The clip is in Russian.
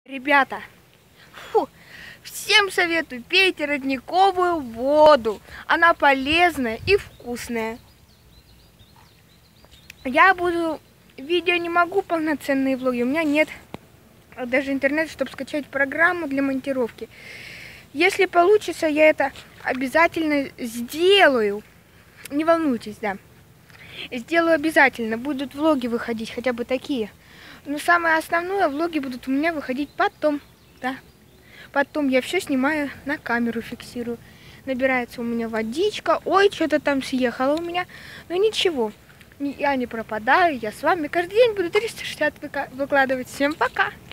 Ребята, всем советую, пейте родниковую воду. Она полезная и вкусная. Я буду... Видео не могу, полноценные влоги. У меня нет даже интернета, чтобы скачать программу для монтировки. Если получится, я это обязательно сделаю. Не волнуйтесь, да. Сделаю обязательно. Будут влоги выходить, хотя бы такие. Но самое основное, влоги будут у меня выходить потом. Да. Потом я все снимаю на камеру, фиксирую. Набирается у меня водичка. Ой, что-то там съехало у меня. Но ничего. Я не пропадаю, я с вами каждый день буду 360 выкладывать. Всем пока!